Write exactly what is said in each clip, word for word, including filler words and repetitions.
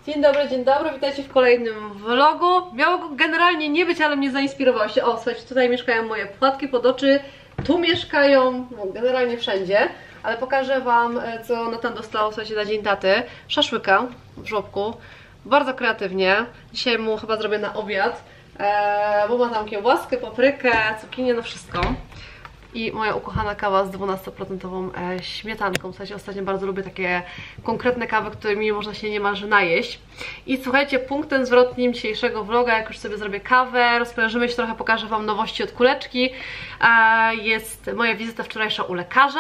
Dzień dobry, dzień dobry, witajcie w kolejnym vlogu. Miało go generalnie nie być, ale mnie zainspirowało się. O, słuchajcie, tutaj mieszkają moje płatki pod oczy. Tu mieszkają, no, generalnie wszędzie. Ale pokażę wam, co Natan dostał, słuchajcie, na dzień taty. Szaszłyka w żłobku. Bardzo kreatywnie. Dzisiaj mu chyba zrobię na obiad. Eee, bo ma tam kiełbaskę, paprykę, cukinię, no wszystko. I moja ukochana kawa z dwunastoprocentową e, śmietanką. W sensie ostatnio bardzo lubię takie konkretne kawy, którymi można się niemalże najeść. I słuchajcie, punktem zwrotnym dzisiejszego vloga, jak już sobie zrobię kawę, rozprężymy się trochę, pokażę wam nowości od Kuleczki. E, jest moja wizyta wczorajsza u lekarza.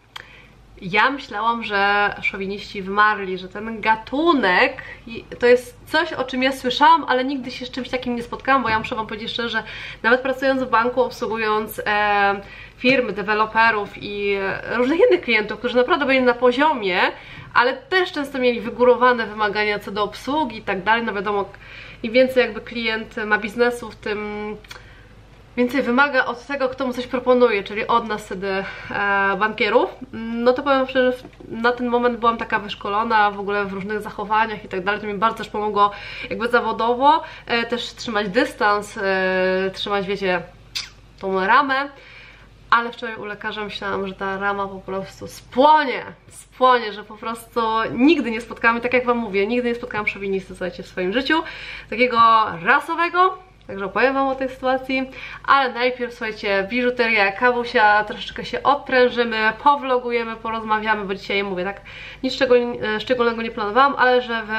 Ja myślałam, że szowiniści wymarli, że ten gatunek to jest coś, o czym ja słyszałam, ale nigdy się z czymś takim nie spotkałam, bo ja muszę wam powiedzieć szczerze, że nawet pracując w banku, obsługując e, firmy, deweloperów i różnych innych klientów, którzy naprawdę byli na poziomie, ale też często mieli wygórowane wymagania co do obsługi i tak dalej, no wiadomo, im więcej jakby klient ma biznesów, tym więcej wymaga od tego, kto mu coś proponuje, czyli od nas wtedy e, bankierów. No to powiem szczerze, że na ten moment byłam taka wyszkolona w ogóle w różnych zachowaniach i tak dalej. To mi bardzo też pomogło jakby zawodowo, e, też trzymać dystans, e, trzymać, wiecie, tą ramę. Ale wczoraj u lekarza myślałam, że ta rama po prostu spłonie, spłonie, że po prostu nigdy nie spotkałam, i tak jak wam mówię, nigdy nie spotkałam szowinisty, słuchajcie, w swoim życiu, takiego rasowego. Także opowiem wam o tej sytuacji, ale najpierw, słuchajcie, biżuteria, kawusia, troszeczkę się odprężymy, powlogujemy, porozmawiamy, bo dzisiaj mówię, tak, nic szczególnego nie planowałam, ale że wy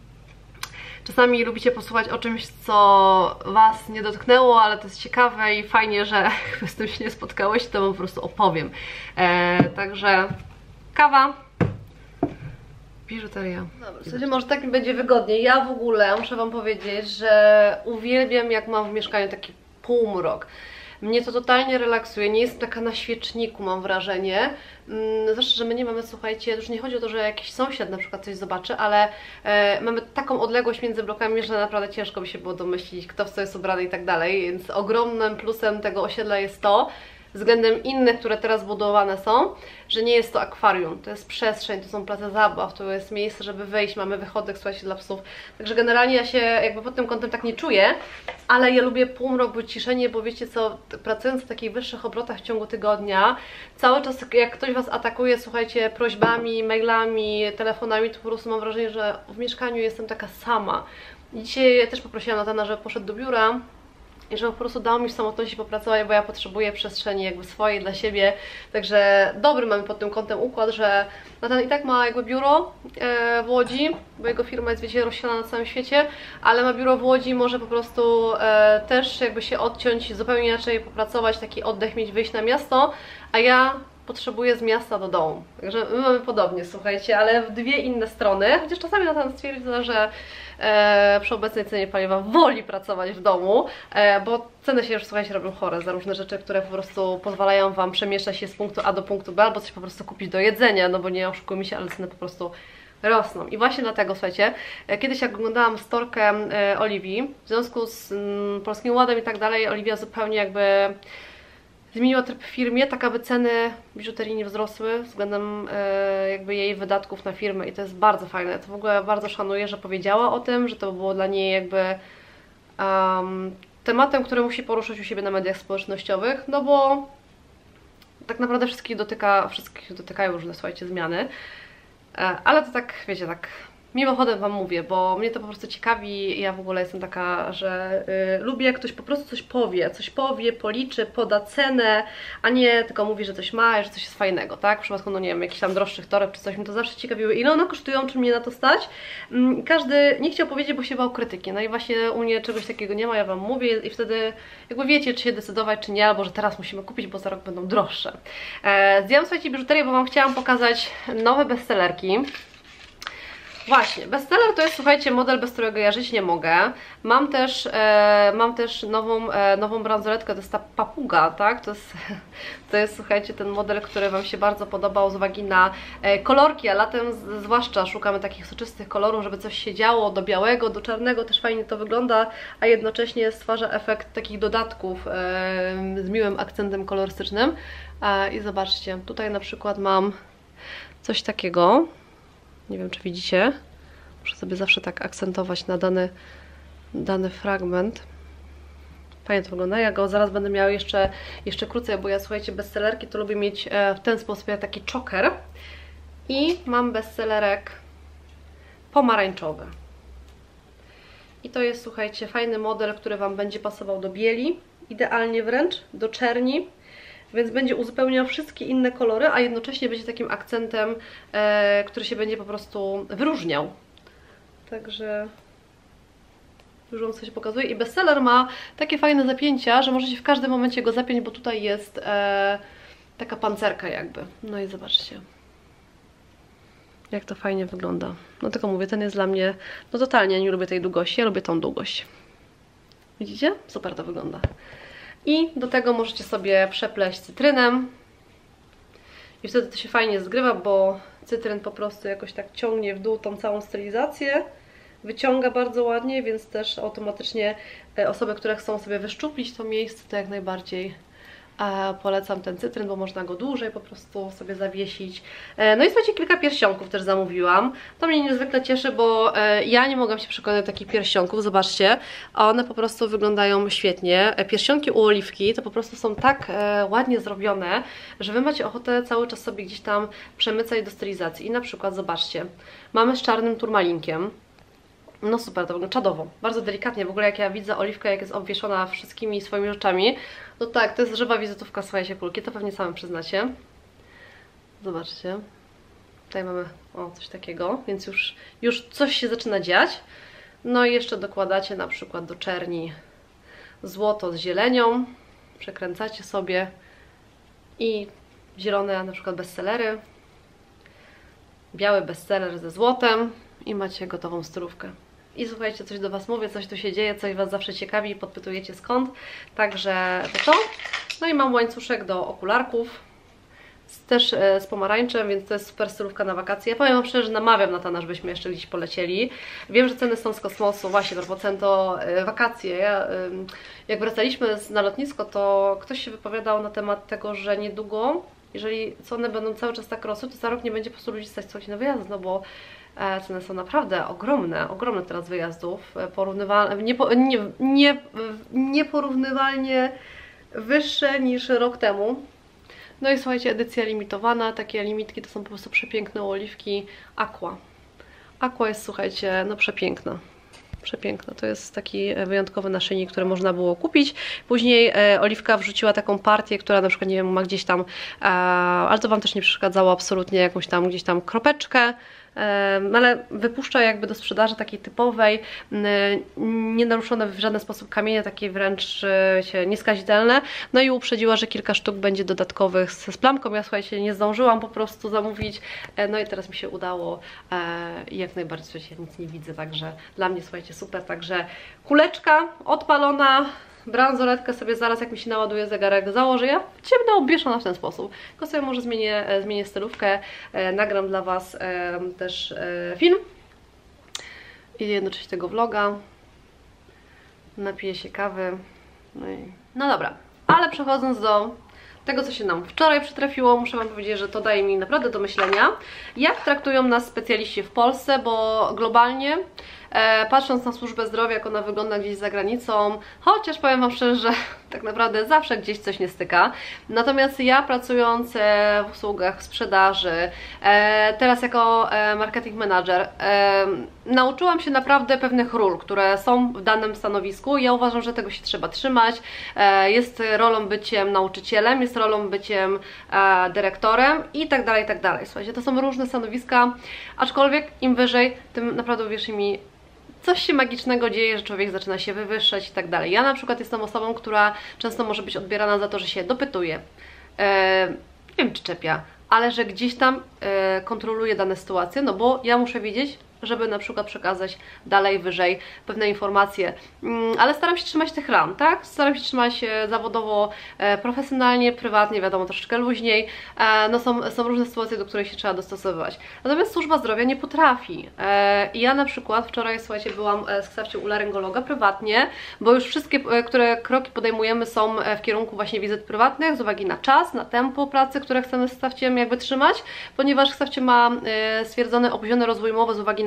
czasami lubicie posłuchać o czymś, co was nie dotknęło, ale to jest ciekawe i fajnie, że z tym się nie spotkałeś, to wam po prostu opowiem. E, także kawa, biżuteria. Dobra, w sensie może tak mi będzie wygodniej. Ja w ogóle muszę wam powiedzieć, że uwielbiam, jak mam w mieszkaniu taki półmrok. Mnie to totalnie relaksuje, nie jestem taka na świeczniku, mam wrażenie. Zwłaszcza, że my nie mamy, słuchajcie, już nie chodzi o to, że jakiś sąsiad na przykład coś zobaczy, ale e, mamy taką odległość między blokami, że naprawdę ciężko by się było domyślić, kto w co jest ubrany i tak dalej, więc ogromnym plusem tego osiedla jest to, względem innych, które teraz budowane są, że nie jest to akwarium, to jest przestrzeń, to są place zabaw, to jest miejsce, żeby wyjść, mamy wychodek, słuchajcie, dla psów. Także generalnie ja się jakby pod tym kątem tak nie czuję, ale ja lubię półmrok, wyciszenie, bo wiecie co, pracując w takich wyższych obrotach w ciągu tygodnia, cały czas jak ktoś was atakuje, słuchajcie, prośbami, mailami, telefonami, to po prostu mam wrażenie, że w mieszkaniu jestem taka sama. I dzisiaj też poprosiłam Natana, żeby poszedł do biura i żeby po prostu dało mi w samotności popracować, bo ja potrzebuję przestrzeni jakby swojej dla siebie. Także dobry mamy pod tym kątem układ, że Natan i tak ma jakby biuro e, w Łodzi, bo jego firma jest, wiecie, rozsiana na całym świecie, ale ma biuro w Łodzi, może po prostu e, też jakby się odciąć, zupełnie inaczej popracować, taki oddech mieć, wyjść na miasto, a ja potrzebuję z miasta do domu. Także my mamy podobnie, słuchajcie, ale w dwie inne strony, chociaż czasami Natan stwierdza, że e, przy obecnej cenie paliwa woli pracować w domu, e, bo ceny się już, słuchajcie, robią chore za różne rzeczy, które po prostu pozwalają wam przemieszczać się z punktu A do punktu B, albo coś po prostu kupić do jedzenia, no bo nie oszukujmy się, ale ceny po prostu rosną. I właśnie dlatego, słuchajcie, kiedyś jak oglądałam storkę e, Oliwii, w związku z m, Polskim Ładem i tak dalej, Oliwia zupełnie jakby zmieniła tryb w firmie, tak aby ceny biżuterii nie wzrosły względem e, jakby jej wydatków na firmę, i to jest bardzo fajne. To w ogóle bardzo szanuję, że powiedziała o tym, że to było dla niej jakby um, tematem, który musi poruszyć u siebie na mediach społecznościowych, no bo tak naprawdę wszystkich dotyka, wszystkich dotykają różne, słuchajcie, zmiany, e, ale to tak, wiecie, tak mimochodem wam mówię, bo mnie to po prostu ciekawi. Ja w ogóle jestem taka, że y, lubię, jak ktoś po prostu coś powie, coś powie, policzy, poda cenę, a nie tylko mówi, że coś ma, że coś jest fajnego, tak? W przypadku, no nie wiem, jakichś tam droższych toreb czy coś, mnie to zawsze ciekawiło, ile one kosztują, czy mnie na to stać. Mm, każdy nie chciał powiedzieć, bo się bał krytyki, no i właśnie u mnie czegoś takiego nie ma, ja wam mówię i wtedy jakby wiecie, czy się decydować, czy nie, albo że teraz musimy kupić, bo za rok będą droższe. E, zdjęłam, słuchajcie, biżuterię, bo wam chciałam pokazać nowe bestsellerki. Właśnie, bestseller to jest, słuchajcie, model, bez którego ja żyć nie mogę. Mam też, e, mam też nową, e, nową bransoletkę, to jest ta papuga, tak? To jest, to jest, słuchajcie, ten model, który wam się bardzo podobał z uwagi na e, kolorki, a latem z, zwłaszcza szukamy takich soczystych kolorów, żeby coś się działo, do białego, do czarnego też fajnie to wygląda, a jednocześnie stwarza efekt takich dodatków e, z miłym akcentem kolorystycznym. E, I zobaczcie, tutaj na przykład mam coś takiego. Nie wiem, czy widzicie. Muszę sobie zawsze tak akcentować na dany, dany fragment. Fajnie to wygląda. Ja go zaraz będę miała jeszcze, jeszcze krócej, bo ja, słuchajcie, bestsellerki to lubię mieć w ten sposób, jak taki choker. I mam bestsellerek pomarańczowy. I to jest, słuchajcie, fajny model, który Wam będzie pasował do bieli, idealnie wręcz, do czerni, więc będzie uzupełniał wszystkie inne kolory, a jednocześnie będzie takim akcentem, e, który się będzie po prostu wyróżniał. Także już Wam coś pokazuję. I bestseller ma takie fajne zapięcia, że możecie w każdym momencie go zapiąć, bo tutaj jest e, taka pancerka jakby. No i zobaczcie, jak to fajnie wygląda. No tylko mówię, ten jest dla mnie, no totalnie nie lubię tej długości, ja lubię tą długość. Widzicie? Super to wygląda. I do tego możecie sobie przepleść cytrynem. I wtedy to się fajnie zgrywa, bo cytryn po prostu jakoś tak ciągnie w dół tą całą stylizację. Wyciąga bardzo ładnie, więc też automatycznie osoby, które chcą sobie wyszczuplić to miejsce, to jak najbardziej polecam ten cytryn, bo można go dłużej po prostu sobie zawiesić. No i słuchajcie, kilka pierścionków też zamówiłam. To mnie niezwykle cieszy, bo ja nie mogłam się przekonać do takich pierścionków. Zobaczcie, one po prostu wyglądają świetnie. Pierścionki u Oliwki to po prostu są tak ładnie zrobione, że Wy macie ochotę cały czas sobie gdzieś tam przemycać do stylizacji. I na przykład, zobaczcie, mamy z czarnym turmalinkiem. No super, to wygląda czadowo, bardzo delikatnie. W ogóle jak ja widzę Oliwkę, jak jest obwieszona wszystkimi swoimi rzeczami, no tak, to jest żywa wizytówka, słuchajcie, kulki, to pewnie sami przyznacie. Zobaczcie, tutaj mamy o coś takiego, więc już, już coś się zaczyna dziać. No i jeszcze dokładacie na przykład do czerni złoto z zielenią, przekręcacie sobie i zielone na przykład bestsellery, biały bestseller ze złotem i macie gotową stylówkę. I słuchajcie, coś do Was mówię, coś tu się dzieje, coś Was zawsze ciekawi, podpytujecie skąd. Także to to. No i mam łańcuszek do okularków, też z pomarańczem, więc to jest super stylówka na wakacje. Ja powiem Wam szczerze, że namawiam na to, żebyśmy jeszcze gdzieś polecieli. Wiem, że ceny są z kosmosu, właśnie procento wakacje. Ja, jak wracaliśmy na lotnisko, to ktoś się wypowiadał na temat tego, że niedługo, jeżeli ceny będą cały czas tak rosły, to za rok nie będzie po prostu ludzi stać coś na wyjazd, no bo ceny są naprawdę ogromne, ogromne teraz wyjazdów, porównywalne, nie, nie, nie, nieporównywalnie wyższe niż rok temu. No i słuchajcie, edycja limitowana, takie limitki to są po prostu przepiękne Oliwki Aqua. Aqua jest, słuchajcie, no przepiękna. Przepiękna. To jest taki wyjątkowy naszyjnik, który można było kupić. Później e, Oliwka wrzuciła taką partię, która na przykład, nie wiem, ma gdzieś tam, e, ale to Wam też nie przeszkadzało absolutnie, jakąś tam gdzieś tam kropeczkę. No ale wypuszcza jakby do sprzedaży takiej typowej, nie naruszone w żaden sposób kamienie, takie wręcz się nieskazitelne. No i uprzedziła, że kilka sztuk będzie dodatkowych z, z plamką. Ja, słuchajcie, nie zdążyłam po prostu zamówić, no i teraz mi się udało i jak najbardziej, słuchajcie, nic nie widzę, także dla mnie, słuchajcie, super. Także kuleczka odpalona, bransoletkę sobie zaraz, jak mi się naładuje zegarek, założę. Ja ciemno obwieszona w ten sposób. Tylko sobie może zmienię, zmienię stylówkę, e, nagram dla Was e, też e, film i jednocześnie tego vloga. Napiję się kawy. No, i... no dobra, ale przechodząc do tego, co się nam wczoraj przytrafiło, muszę Wam powiedzieć, że to daje mi naprawdę do myślenia, jak traktują nas specjaliści w Polsce, bo globalnie, e, patrząc na służbę zdrowia, jak ona wygląda gdzieś za granicą, chociaż powiem Wam szczerze, że tak naprawdę zawsze gdzieś coś nie styka. Natomiast ja, pracując w usługach sprzedaży, e, teraz jako e, marketing manager, e, nauczyłam się naprawdę pewnych ról, które są w danym stanowisku. Ja uważam, że tego się trzeba trzymać. E, jest rolą byciem nauczycielem, jest rolą byciem e, dyrektorem i tak dalej, i tak dalej. Słuchajcie, to są różne stanowiska, aczkolwiek im wyżej, tym naprawdę, uwierzcie mi, coś się magicznego dzieje, że człowiek zaczyna się wywyższać i tak dalej. Ja na przykład jestem osobą, która często może być odbierana za to, że się dopytuje, e, nie wiem czy czepia, ale że gdzieś tam e, kontroluje dane sytuacje, no bo ja muszę wiedzieć, żeby na przykład przekazać dalej, wyżej pewne informacje, ale staram się trzymać tych ram, tak? Staram się trzymać zawodowo, profesjonalnie, prywatnie, wiadomo, troszeczkę luźniej. No są, są różne sytuacje, do których się trzeba dostosowywać. Natomiast służba zdrowia nie potrafi. Ja na przykład wczoraj, słuchajcie, byłam z ksawcią u laryngologa prywatnie, bo już wszystkie, które kroki podejmujemy, są w kierunku właśnie wizyt prywatnych, z uwagi na czas, na tempo pracy, które chcemy z ksawciem jakby trzymać, ponieważ ksawcie ma stwierdzony opóźniony rozwój mowy z uwagi na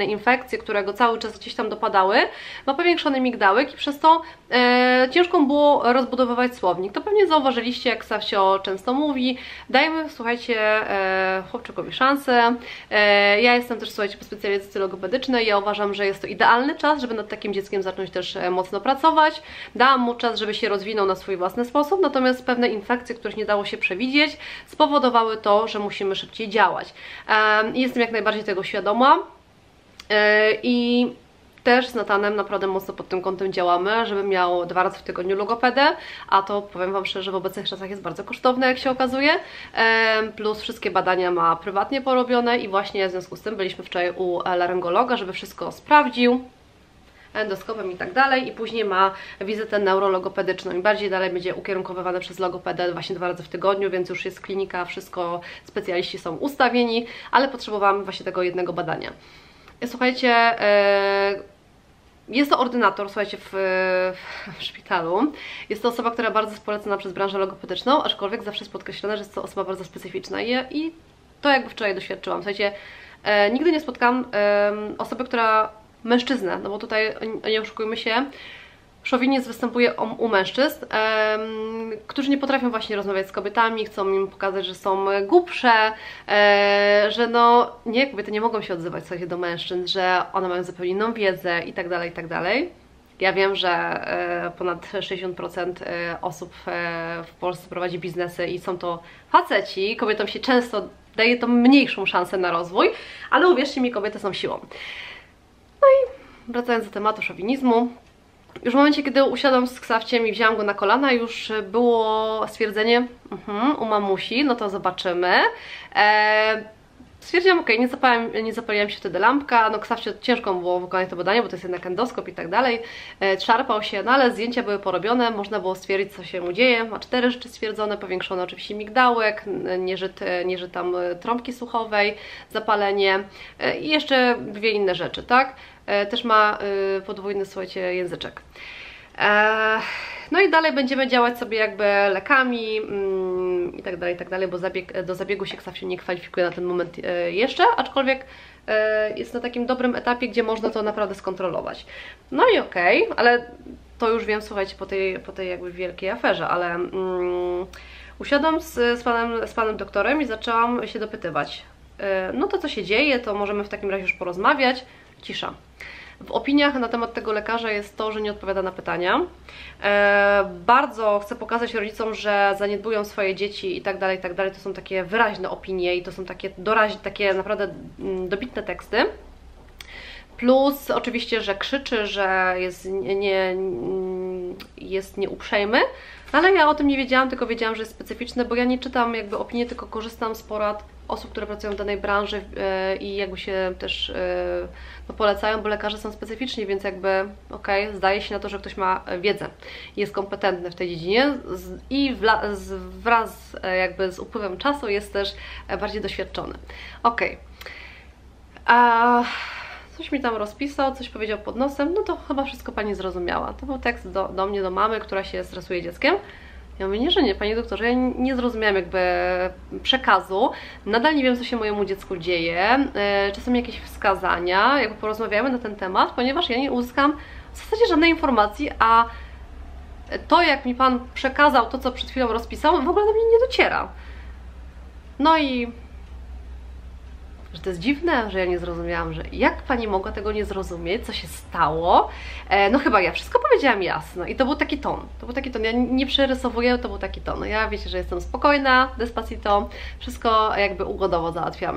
inne infekcje, które go cały czas gdzieś tam dopadały, ma powiększony migdałek i przez to e, ciężko było rozbudowywać słownik. To pewnie zauważyliście, jak Safsio często mówi, dajmy, słuchajcie, e, chłopczykowi szansę. E, ja jestem też, słuchajcie, po specjalizacji logopedycznej, ja uważam, że jest to idealny czas, żeby nad takim dzieckiem zacząć też e, mocno pracować. Dałam mu czas, żeby się rozwinął na swój własny sposób, natomiast pewne infekcje, których nie dało się przewidzieć, spowodowały to, że musimy szybciej działać. E, jestem jak najbardziej tego świadoma e, i też z Natanem naprawdę mocno pod tym kątem działamy, żeby miał dwa razy w tygodniu logopedę, a to powiem Wam szczerze, w obecnych czasach jest bardzo kosztowne, jak się okazuje, plus wszystkie badania ma prywatnie porobione i właśnie w związku z tym byliśmy wczoraj u laryngologa, żeby wszystko sprawdził, endoskopem i tak dalej, i później ma wizytę neurologopedyczną i bardziej dalej będzie ukierunkowywane przez logopedę właśnie dwa razy w tygodniu, więc już jest klinika, wszystko, specjaliści są ustawieni, ale potrzebowałam właśnie tego jednego badania. Słuchajcie, jest to ordynator, słuchajcie, w, w szpitalu. Jest to osoba, która bardzo jest polecana przez branżę logopedyczną, aczkolwiek zawsze jest podkreślone, że jest to osoba bardzo specyficzna i, i to jakby wczoraj doświadczyłam. Słuchajcie, e, nigdy nie spotkałam e, osoby, która mężczyznę, no bo tutaj nie oszukujmy się, szowinizm występuje u mężczyzn, um, którzy nie potrafią właśnie rozmawiać z kobietami, chcą im pokazać, że są głupsze, e, że no nie, kobiety nie mogą się odzywać sobie do mężczyzn, że one mają zupełnie inną wiedzę i tak dalej, i tak dalej. Ja wiem, że e, ponad sześćdziesiąt procent osób e, w Polsce prowadzi biznesy i są to faceci, kobietom się często daje to mniejszą szansę na rozwój, ale uwierzcie mi, kobiety są siłą. No i wracając do tematu szowinizmu, już w momencie, kiedy usiadłam z Ksawciem i wzięłam go na kolana, już było stwierdzenie uh-huh, u mamusi, no to zobaczymy. Eee, stwierdziłam, ok, nie zapaliłam, nie zapaliłam się wtedy lampka, no Ksawcie ciężko było wykonać to badanie, bo to jest jednak endoskop i tak dalej. Eee, szarpał się, no ale zdjęcia były porobione, można było stwierdzić, co się mu dzieje. Ma cztery rzeczy stwierdzone, powiększony oczywiście migdałek, nieżyt, nieżyt tam trąbki słuchowej, zapalenie eee, i jeszcze dwie inne rzeczy, tak? Też ma podwójny, słuchajcie, języczek. No i dalej będziemy działać sobie jakby lekami i tak dalej, i tak dalej, bo zabieg, do zabiegu się Ksawsiu nie kwalifikuje na ten moment jeszcze, aczkolwiek jest na takim dobrym etapie, gdzie można to naprawdę skontrolować. No i okej, okay, ale to już wiem, słuchajcie, po tej, po tej jakby wielkiej aferze, ale um, usiadłam z, z, panem, z panem doktorem i zaczęłam się dopytywać. No to co się dzieje, to możemy w takim razie już porozmawiać. Cisza. W opiniach na temat tego lekarza jest to, że nie odpowiada na pytania. E, bardzo chcę pokazać rodzicom, że zaniedbują swoje dzieci i tak dalej, i tak dalej. To są takie wyraźne opinie i to są takie doraźne, takie naprawdę dobitne teksty. Plus oczywiście, że krzyczy, że jest, nie, nie, jest nieuprzejmy, ale ja o tym nie wiedziałam, tylko wiedziałam, że jest specyficzny, bo ja nie czytam jakby opinii, tylko korzystam z porad osób, które pracują w danej branży yy, i jakby się też yy, no, polecają, bo lekarze są specyficzni, więc jakby okej, okay, zdaje się na to, że ktoś ma wiedzę i jest kompetentny w tej dziedzinie z, i wla, z, wraz yy, jakby z upływem czasu jest też bardziej doświadczony. Okej. Okay. Coś mi tam rozpisał, coś powiedział pod nosem, no to chyba wszystko Pani zrozumiała. To był tekst do, do mnie, do mamy, która się stresuje dzieckiem. Ja mówię, nie, że nie, Panie doktorze, ja nie zrozumiałam jakby przekazu, nadal nie wiem, co się mojemu dziecku dzieje, czasem jakieś wskazania, jakby porozmawiamy na ten temat, ponieważ ja nie uzyskam w zasadzie żadnej informacji, a to, jak mi Pan przekazał to, co przed chwilą rozpisał, w ogóle do mnie nie dociera. No i że to jest dziwne, że ja nie zrozumiałam, że jak Pani mogła tego nie zrozumieć, co się stało. E, no chyba ja wszystko powiedziałam jasno i to był taki ton, to był taki ton, ja nie przerysowuję, to był taki ton. No ja wiecie, że jestem spokojna, despacito, wszystko jakby ugodowo załatwiamy.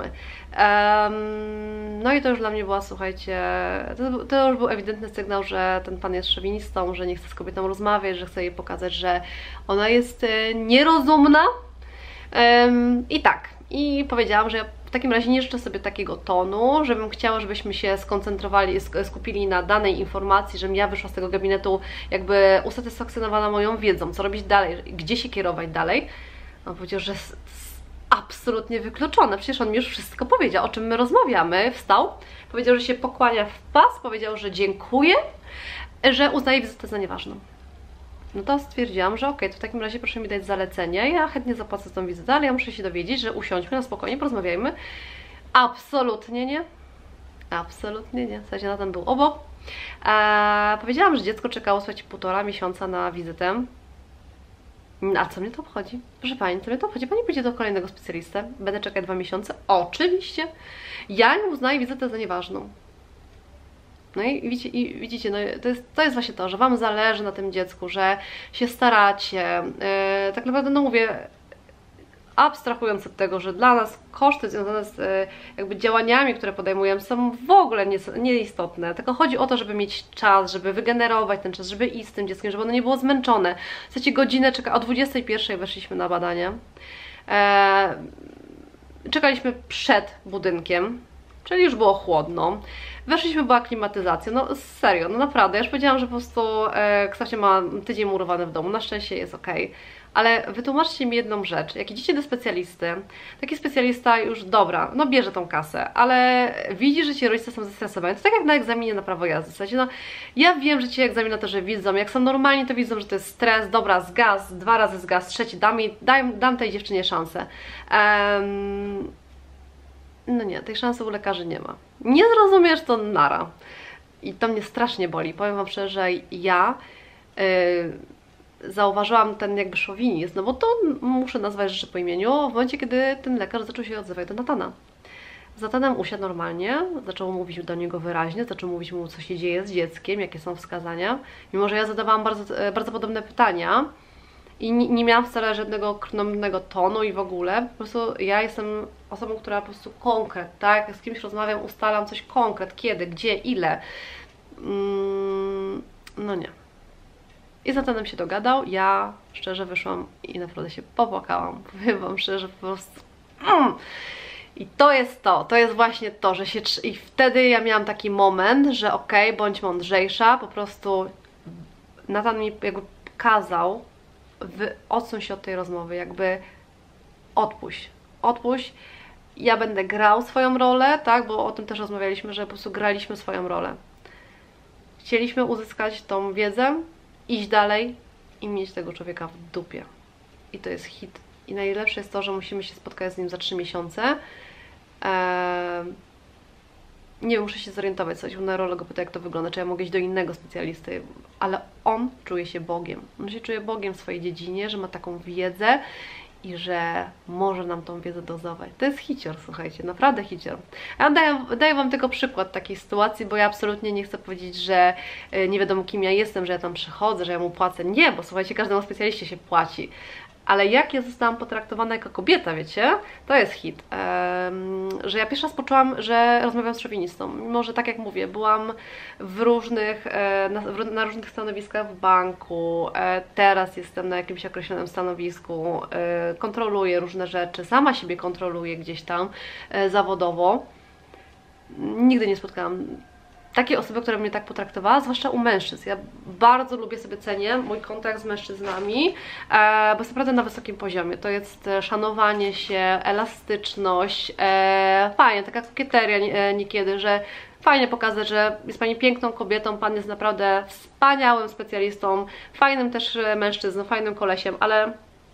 Um, no i to już dla mnie była, słuchajcie, to, to już był ewidentny sygnał, że ten pan jest szowinistą, że nie chce z kobietą rozmawiać, że chce jej pokazać, że ona jest e, nierozumna. Um, I tak, i powiedziałam, że ja w takim razie nie życzę sobie takiego tonu, żebym chciała, żebyśmy się skoncentrowali, skupili na danej informacji, żebym ja wyszła z tego gabinetu jakby usatysfakcjonowana moją wiedzą, co robić dalej, gdzie się kierować dalej. On powiedział, że jest absolutnie wykluczone, przecież on mi już wszystko powiedział, o czym my rozmawiamy, wstał, powiedział, że się pokłania w pas, powiedział, że dziękuję, że uznaje wizytę za nieważną. No to stwierdziłam, że okej, okay, to w takim razie proszę mi dać zalecenie, ja chętnie zapłacę tą wizytę, ale ja muszę się dowiedzieć, że usiądźmy na spokojnie, porozmawiajmy. Absolutnie nie. Absolutnie nie. W sensie Natan był obok. Eee, powiedziałam, że dziecko czekało, słuchajcie, półtora miesiąca na wizytę. A co mnie to obchodzi? Proszę Pani, co mnie to obchodzi? Pani pójdzie do kolejnego specjalisty. Będę czekać dwa miesiące? Oczywiście. Ja nie uznaję wizytę za nieważną. No i widzicie, i widzicie no to, jest, to jest właśnie to, że Wam zależy na tym dziecku, że się staracie. Yy, tak naprawdę, no mówię, abstrahując od tego, że dla nas koszty związane z yy, jakby działaniami, które podejmujemy, są w ogóle nie, nieistotne. Tylko chodzi o to, żeby mieć czas, żeby wygenerować ten czas, żeby iść z tym dzieckiem, żeby ono nie było zmęczone. Chcecie godzinę czeka, o dwudziestej pierwszej weszliśmy na badanie. Yy, czekaliśmy przed budynkiem, czyli już było chłodno. Weszliśmy, była klimatyzacja, no serio, no naprawdę, ja już powiedziałam, że po prostu e, Ksawcie ma tydzień murowany w domu, na szczęście jest ok. Ale wytłumaczcie mi jedną rzecz, jak idziecie do specjalisty, taki specjalista już, dobra, no bierze tą kasę, ale widzi, że ci rodzice są zestresowani, to tak jak na egzaminie na prawo jazdy, w sensie, no ja wiem, że ci egzaminatorzy widzą, jak są normalni, to widzą, że to jest stres, dobra, zgas, dwa razy zgas, trzeci, dam, jej, dam, dam tej dziewczynie szansę. Um, No nie, tej szansy u lekarzy nie ma. Nie zrozumiesz, to nara. I to mnie strasznie boli. Powiem Wam szczerze, że ja yy, zauważyłam ten jakby szowinizm, no bo to muszę nazwać rzeczy po imieniu, w momencie, kiedy ten lekarz zaczął się odzywać do Natana. Z Natanem usiadł normalnie, zaczął mówić do niego wyraźnie, zaczął mówić mu, co się dzieje z dzieckiem, jakie są wskazania. Mimo że ja zadawałam bardzo, bardzo podobne pytania, i nie, nie miałam wcale żadnego krnąbrnego tonu i w ogóle. Po prostu ja jestem osobą, która po prostu konkret, tak? Jak z kimś rozmawiam, ustalam coś konkret, kiedy, gdzie, ile. Mm, no nie. I z Natanem się dogadał. Ja szczerze wyszłam i naprawdę się popłakałam. Powiem Wam szczerze, po prostu... Mm. I to jest to, to jest właśnie to, że się... I wtedy ja miałam taki moment, że okej, okay, bądź mądrzejsza, po prostu Natan mi jakby kazał, odsuń się od tej rozmowy, jakby odpuść, odpuść, ja będę grał swoją rolę, tak, bo o tym też rozmawialiśmy, że po prostu graliśmy swoją rolę. Chcieliśmy uzyskać tą wiedzę, iść dalej i mieć tego człowieka w dupie. I to jest hit. I najlepsze jest to, że musimy się spotkać z nim za trzy miesiące. Eee... Nie wiem, muszę się zorientować, coś u neurologa pyta, jak to wygląda, czy ja mogę iść do innego specjalisty, ale on czuje się Bogiem. On się czuje Bogiem w swojej dziedzinie, że ma taką wiedzę i że może nam tą wiedzę dozować. To jest hicior, słuchajcie, naprawdę hicior. Ja daję, daję Wam tylko przykład takiej sytuacji, bo ja absolutnie nie chcę powiedzieć, że nie wiadomo kim ja jestem, że ja tam przychodzę, że ja mu płacę. Nie, bo słuchajcie, każdemu specjaliście się płaci. Ale jak ja zostałam potraktowana jako kobieta, wiecie, to jest hit. Um, że ja pierwszy raz poczułam, że rozmawiam z szowinistą. Mimo że tak jak mówię, byłam w różnych, na, na różnych stanowiskach w banku, teraz jestem na jakimś określonym stanowisku, kontroluję różne rzeczy, sama siebie kontroluję gdzieś tam zawodowo. Nigdy nie spotkałam takiej osoby, która mnie tak potraktowała, zwłaszcza u mężczyzn. Ja bardzo lubię, sobie cenię mój kontakt z mężczyznami, e, bo jest naprawdę na wysokim poziomie. To jest szanowanie się, elastyczność, e, fajnie, taka kokieteria e, niekiedy, że fajnie pokazać, że jest Pani piękną kobietą, Pan jest naprawdę wspaniałym specjalistą, fajnym też mężczyzną, fajnym kolesiem, ale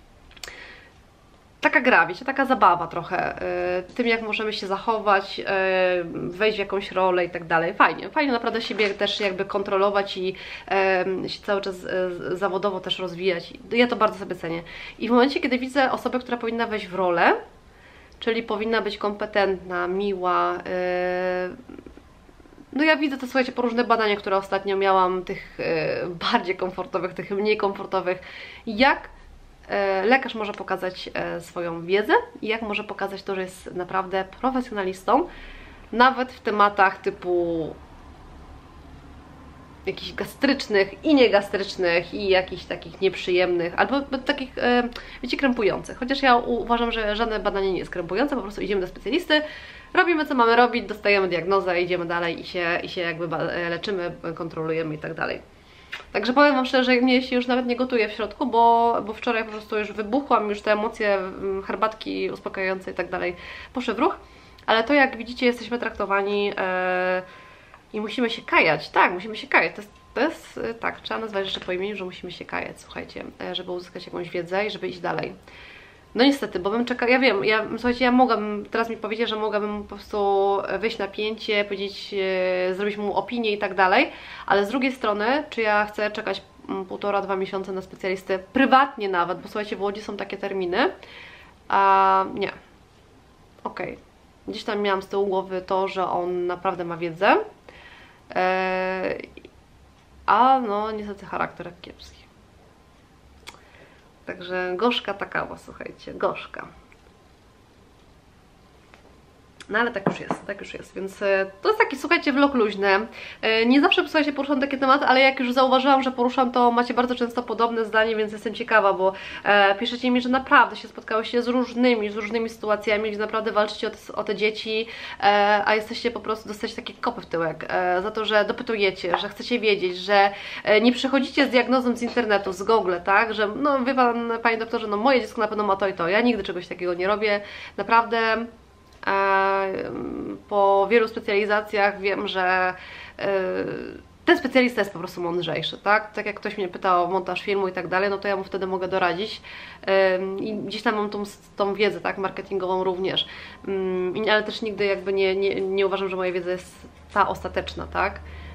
taka gra, wiecie, taka zabawa trochę, yy, tym jak możemy się zachować, yy, wejść w jakąś rolę i tak dalej. Fajnie, fajnie naprawdę siebie też jakby kontrolować i yy, się cały czas yy, zawodowo też rozwijać. Ja to bardzo sobie cenię. I w momencie, kiedy widzę osobę, która powinna wejść w rolę, czyli powinna być kompetentna, miła, yy, no ja widzę to, słuchajcie, po różnych badaniach, które ostatnio miałam, tych yy, bardziej komfortowych, tych mniej komfortowych, jak lekarz może pokazać swoją wiedzę i jak może pokazać to, że jest naprawdę profesjonalistą, nawet w tematach typu jakichś gastrycznych i niegastrycznych i jakichś takich nieprzyjemnych, albo takich, wiecie, krępujących. Chociaż ja uważam, że żadne badanie nie jest krępujące, po prostu idziemy do specjalisty, robimy co mamy robić, dostajemy diagnozę, idziemy dalej i się, i się jakby leczymy, kontrolujemy i tak dalej. Także powiem Wam szczerze, że mnie się już nawet nie gotuje w środku, bo, bo wczoraj po prostu już wybuchłam, już te emocje, herbatki uspokajające i tak dalej poszły w ruch. Ale to, jak widzicie, jesteśmy traktowani yy, i musimy się kajać. Tak, musimy się kajać. To jest, to jest yy, tak, trzeba nazwać rzeczy po imieniu, że musimy się kajać, słuchajcie, yy, żeby uzyskać jakąś wiedzę i żeby iść dalej. No niestety, bo bym czekała, ja wiem, ja, słuchajcie, ja mogłabym, teraz mi powiedzieć, że mogłabym po prostu wyjść na pięcie, powiedzieć, e, zrobić mu opinię i tak dalej, ale z drugiej strony, czy ja chcę czekać półtora, dwa miesiące na specjalistę, prywatnie nawet, bo słuchajcie, w Łodzi są takie terminy, a nie, okej, okay. Gdzieś tam miałam z tyłu głowy to, że on naprawdę ma wiedzę, e, a no niestety charakter jak kiepski. Także gorzka ta kawa, słuchajcie, gorzka. No ale tak już jest, tak już jest, więc to jest taki, słuchajcie, vlog luźny. Nie zawsze, słuchajcie, poruszam takie tematy, ale jak już zauważyłam, że poruszam, to macie bardzo często podobne zdanie, więc jestem ciekawa, bo e, piszecie mi, że naprawdę się spotkałyście z różnymi, z różnymi sytuacjami, gdzie naprawdę walczycie o te, o te dzieci, e, a jesteście po prostu, dostajecie takie kopy w tyłek e, za to, że dopytujecie, że chcecie wiedzieć, że e, nie przychodzicie z diagnozą z internetu, z Google, tak, że no wie pan, panie doktorze, no moje dziecko na pewno ma to i to, ja nigdy czegoś takiego nie robię, naprawdę. Po wielu specjalizacjach wiem, że ten specjalista jest po prostu mądrzejszy, tak? Tak jak ktoś mnie pytał o montaż filmu i tak dalej, no to ja mu wtedy mogę doradzić i gdzieś tam mam tą, tą wiedzę, tak, marketingową również, ale też nigdy jakby nie, nie, nie uważam, że moja wiedza jest ta ostateczna, tak?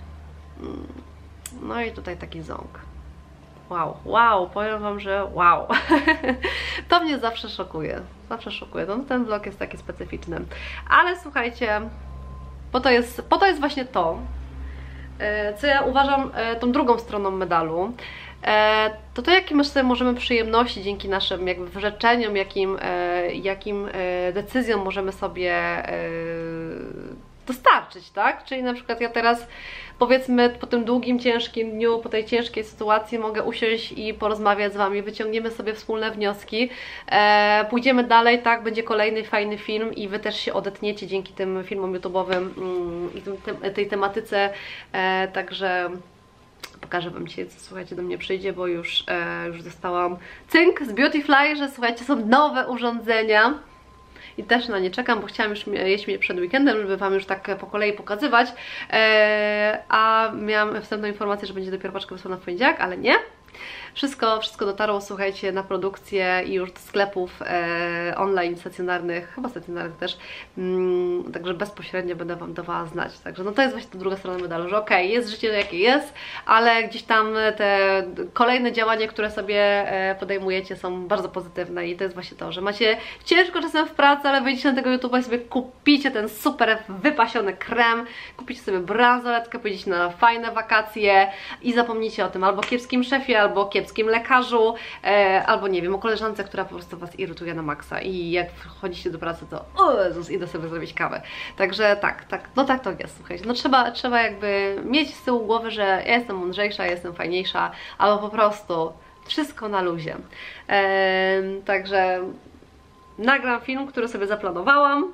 No i tutaj taki ząg. Wow, wow, powiem wam, że wow. To mnie zawsze szokuje. Zawsze szokuje. No, ten vlog jest taki specyficzny. Ale słuchajcie, po to jest, po to jest właśnie to, co ja uważam tą drugą stroną medalu. To to, jakie my sobie możemy przyjemności dzięki naszym jakby wyrzeczeniom, jakim, jakim decyzjom możemy sobie dostarczyć, tak? Czyli na przykład ja teraz, powiedzmy, po tym długim, ciężkim dniu, po tej ciężkiej sytuacji mogę usiąść i porozmawiać z Wami, wyciągniemy sobie wspólne wnioski, e, pójdziemy dalej, tak? Będzie kolejny fajny film i Wy też się odetniecie dzięki tym filmom YouTube'owym mm, i tym, tym, tej tematyce, e, także pokażę Wam dzisiaj, co, słuchajcie, do mnie przyjdzie, bo już, e, już dostałam cynk z Beautyfly, że słuchajcie, są nowe urządzenia. I też na nie czekam, bo chciałam już jeść je przed weekendem, żeby Wam już tak po kolei pokazywać, eee, a miałam wstępną informację, że będzie dopiero paczka wysłana w poniedziałek, ale nie. Wszystko, wszystko dotarło, słuchajcie, na produkcję i już do sklepów e, online, stacjonarnych, chyba stacjonarnych też, mm, także bezpośrednio będę Wam dawała znać. Także no to jest właśnie ta druga strona medalu, że okej, okay, jest życie jakie jest, ale gdzieś tam te kolejne działania, które sobie e, podejmujecie, są bardzo pozytywne i to jest właśnie to, że macie ciężko czasem w pracy, ale wyjdziecie na tego YouTube'a i sobie kupicie ten super wypasiony krem, kupicie sobie bransoletkę, pojedziecie na fajne wakacje i zapomnicie o tym albo kiepskim szefie, albo kiepskim lekarzu, e, albo nie wiem, o koleżance, która po prostu Was irytuje na maksa i jak wchodzicie do pracy, to o Jezus, idę sobie zrobić kawę. Także tak, tak, no tak to jest, słuchajcie, no trzeba, trzeba jakby mieć z tyłu głowy, że ja jestem mądrzejsza, ja jestem fajniejsza, albo po prostu wszystko na luzie. E, także nagram film, który sobie zaplanowałam.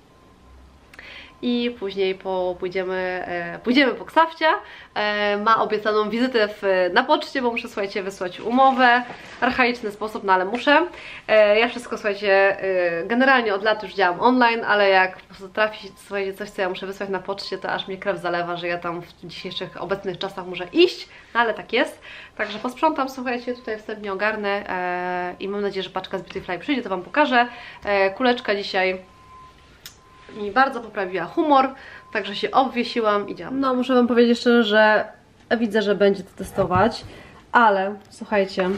I później po, pójdziemy, e, pójdziemy po Ksawcia. E, ma obiecaną wizytę w, na poczcie, bo muszę, słuchajcie, wysłać umowę. Archaiczny sposób, no ale muszę. E, ja wszystko, słuchajcie, e, generalnie od lat już działam online, ale jak po prostu trafi, słuchajcie, coś, co ja muszę wysłać na poczcie, to aż mnie krew zalewa, że ja tam w dzisiejszych obecnych czasach muszę iść, no ale tak jest. Także posprzątam, słuchajcie, tutaj wstępnie ogarnę e, i mam nadzieję, że paczka z Beautyfly przyjdzie, to Wam pokażę. E, kuleczka dzisiaj mi bardzo poprawiła humor, także się obwiesiłam i działam. No, muszę Wam powiedzieć szczerze, że widzę, że będzie to testować, ale słuchajcie,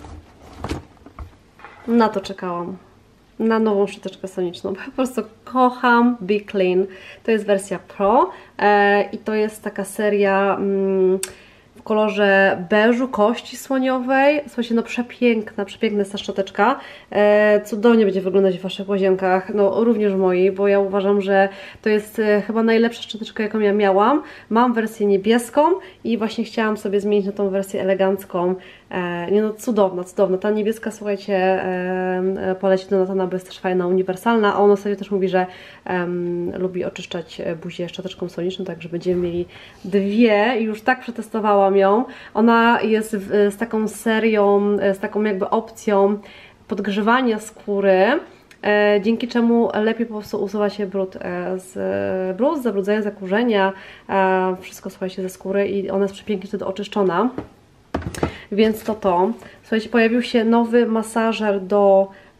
na to czekałam. Na nową szczoteczkę soniczną. Po prostu kocham Be Clean. To jest wersja Pro e, i to jest taka seria mm, w kolorze beżu, kości słoniowej. Słuchajcie, no przepiękna, przepiękna jest ta szczoteczka. E, cudownie będzie wyglądać w Waszych łazienkach, no również w mojej, bo ja uważam, że to jest e, chyba najlepsza szczoteczka, jaką ja miałam. Mam wersję niebieską i właśnie chciałam sobie zmienić na tą wersję elegancką. E, nie no, cudowna, cudowna. Ta niebieska, słuchajcie, e, poleci do Natana, bo jest też fajna, uniwersalna, a ona sobie też mówi, że e, lubi oczyszczać buzię szczoteczką soniczną, także będziemy mieli dwie i już tak przetestowałam ją. Ona jest w, z taką serią, z taką jakby opcją podgrzewania skóry, e, dzięki czemu lepiej po prostu usuwa się brud e, z bluz, zabrudzenia, zakurzenia, e, wszystko, słuchajcie, ze skóry i ona jest przepięknie wtedy oczyszczona. Więc to to. Słuchajcie, pojawił się nowy masażer do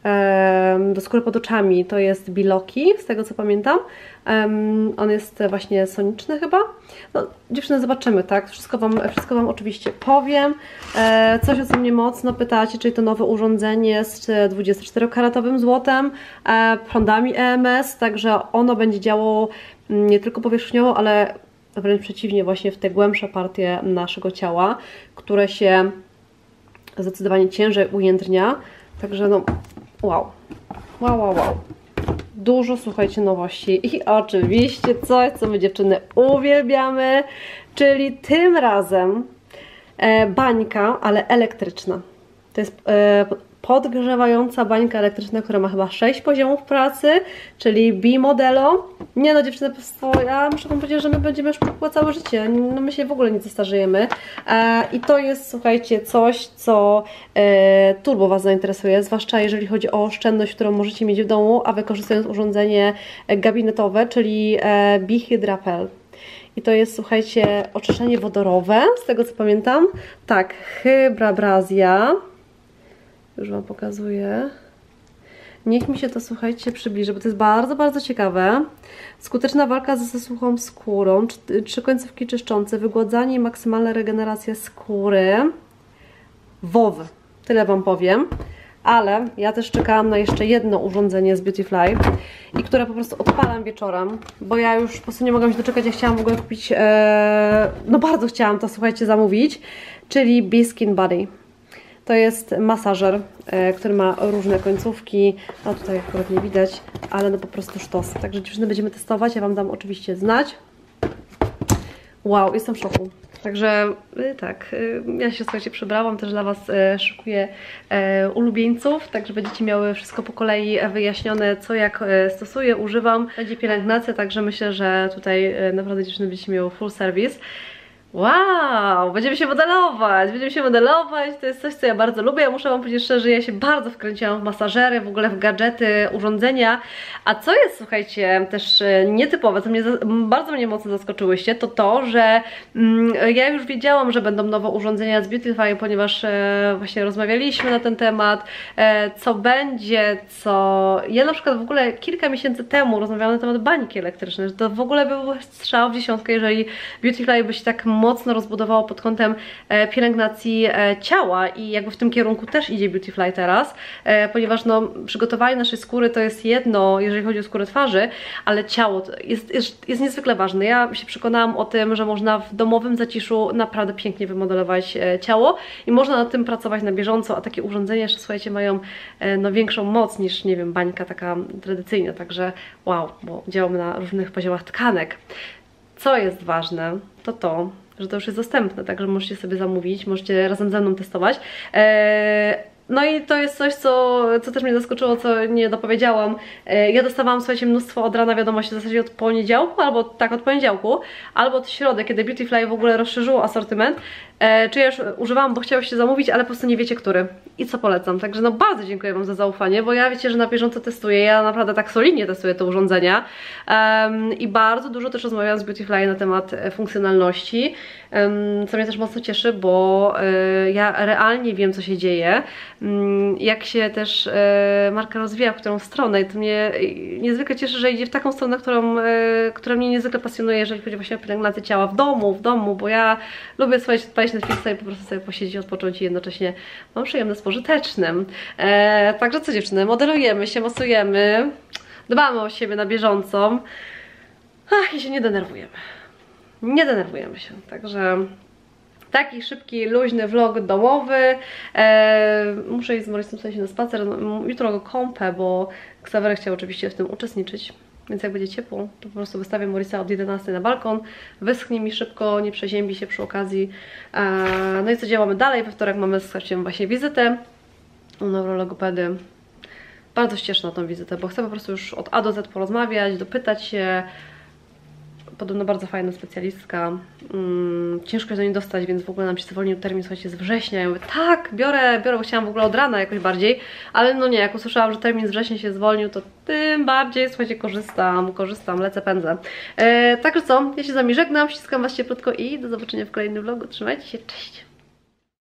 do skóry pod oczami, to jest Biloki, z tego co pamiętam. On jest właśnie soniczny chyba. No, dziewczyny, zobaczymy, tak? Wszystko wam, wszystko wam oczywiście powiem. Coś, o co mnie mocno pytacie, czyli to nowe urządzenie z dwudziestoczterokaratowym złotem, prądami E M S, także ono będzie działało nie tylko powierzchniowo, ale wręcz przeciwnie, właśnie w te głębsze partie naszego ciała, które się zdecydowanie ciężej ujędrnia. Także no, wow, wow, wow, wow. Dużo, słuchajcie, nowości i oczywiście coś, co my dziewczyny uwielbiamy, czyli tym razem e, bańka, ale elektryczna. To jest e, podgrzewająca bańka elektryczna, która ma chyba sześć poziomów pracy, czyli B-Modelo. Nie no, dziewczyny, po prostu ja muszę wam powiedzieć, że my będziemy już po całe życie. No my się w ogóle nie zestarzejemy. E, I to jest, słuchajcie, coś, co e, turbo was zainteresuje, zwłaszcza jeżeli chodzi o oszczędność, którą możecie mieć w domu, a wykorzystując urządzenie gabinetowe, czyli e, Bihydrapel. I to jest, słuchajcie, oczyszczenie wodorowe, z tego co pamiętam. Tak, Hybrabrazja. Już wam pokazuję. Niech mi się to, słuchajcie, przybliży, bo to jest bardzo, bardzo ciekawe. Skuteczna walka ze zasuchą skórą, trzy końcówki czyszczące, wygładzanie i maksymalna regeneracja skóry. W O W. Tyle wam powiem. Ale ja też czekałam na jeszcze jedno urządzenie z Beautyfly i które po prostu odpalam wieczorem, bo ja już po prostu nie mogłam się doczekać, ja chciałam w ogóle kupić, e, no bardzo chciałam to, słuchajcie, zamówić, czyli B-Skin Body. To jest masażer, e, który ma różne końcówki, no tutaj akurat nie widać, ale no po prostu sztos. Także dziewczyny będziemy testować, ja wam dam oczywiście znać. Wow, jestem w szoku. Także y, tak, y, ja się, słuchajcie, przybrałam, też dla was y, szykuję y, ulubieńców, także będziecie miały wszystko po kolei wyjaśnione, co jak y, stosuję, używam. Będzie pielęgnacja, także myślę, że tutaj y, naprawdę dziewczyny będziecie miały full service. Wow, będziemy się modelować, będziemy się modelować, to jest coś, co ja bardzo lubię. Ja muszę wam powiedzieć szczerze, ja się bardzo wkręciłam w masażery, w ogóle w gadżety, urządzenia. A co jest, słuchajcie, też nietypowe, co mnie bardzo mnie mocno zaskoczyłyście, to to, że mm, ja już wiedziałam, że będą nowe urządzenia z Beautyfy, ponieważ e, właśnie rozmawialiśmy na ten temat, e, co będzie, co... Ja na przykład w ogóle kilka miesięcy temu rozmawiałam na temat bańki elektrycznej, że to w ogóle był strzał w dziesiątkę, jeżeli Beautyfly by się tak mocno rozbudowało pod kątem e, pielęgnacji e, ciała i jakby w tym kierunku też idzie Beautyfly teraz, e, ponieważ no, przygotowanie naszej skóry to jest jedno, jeżeli chodzi o skórę twarzy, ale ciało jest, jest, jest niezwykle ważne. Ja się przekonałam o tym, że można w domowym zaciszu naprawdę pięknie wymodelować e, ciało i można nad tym pracować na bieżąco, a takie urządzenia jeszcze, słuchajcie, mają e, no, większą moc niż, nie wiem, bańka taka tradycyjna, także wow, bo działamy na różnych poziomach tkanek. Co jest ważne, to to, że to już jest dostępne, także możecie sobie zamówić, możecie razem ze mną testować. Eee, no i to jest coś, co, co też mnie zaskoczyło, co nie dopowiedziałam. Eee, ja dostawałam, słuchajcie, mnóstwo od rana wiadomości w zasadzie od poniedziałku, albo tak od poniedziałku, albo od środy, kiedy Beautyfly w ogóle rozszerzyło asortyment. E, czy ja już używałam, bo chciałyście zamówić, ale po prostu nie wiecie, który i co polecam. Także no bardzo dziękuję wam za zaufanie, bo ja wiecie, że na bieżąco testuję, ja naprawdę tak solidnie testuję te urządzenia um, i bardzo dużo też rozmawiałam z Beautyfly na temat funkcjonalności, um, co mnie też mocno cieszy, bo y, ja realnie wiem, co się dzieje, um, jak się też y, marka rozwija, w którą stronę, i to mnie niezwykle cieszy, że idzie w taką stronę, którą, y, która mnie niezwykle pasjonuje, jeżeli chodzi właśnie o pielęgnację ciała w domu, w domu, bo ja lubię, słuchajcie, Netflixa i po prostu sobie posiedzieć, odpocząć i jednocześnie mam przyjemne z pożytecznym. E, także co, dziewczyny, modelujemy się, mocujemy, dbamy o siebie na bieżąco, ach, i się nie denerwujemy. Nie denerwujemy się, także taki szybki, luźny vlog domowy. E, muszę iść z Morrisem sobie na spacer, no, jutro go kąpę, bo Ksawery chciał oczywiście w tym uczestniczyć. Więc jak będzie ciepło, to po prostu wystawię Morrisa od jedenastej na balkon, wyschnie mi szybko, nie przeziębi się przy okazji. No i co działamy dalej? We wtorek mamy z Ksawerem właśnie wizytę u neurologopedy. Bardzo się cieszę na tą wizytę, bo chcę po prostu już od A do Z porozmawiać, dopytać się. Podobno bardzo fajna specjalistka. Hmm, ciężko się do niej dostać, więc w ogóle nam się zwolnił termin, słuchajcie, z września. Ja mówię, tak, biorę, biorę, bo chciałam w ogóle od rana jakoś bardziej, ale no nie, jak usłyszałam, że termin z września się zwolnił, to tym bardziej, słuchajcie, korzystam, korzystam, lecę, pędzę. E, także co, ja się z wami żegnam, ściskam was cieplutko i do zobaczenia w kolejnym vlogu. Trzymajcie się, cześć!